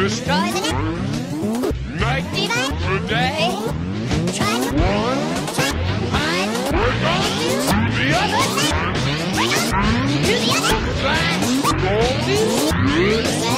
this. Try the next. Night. Do that. Today. Try the check. One. We're going to the other. To the other. Back. Go.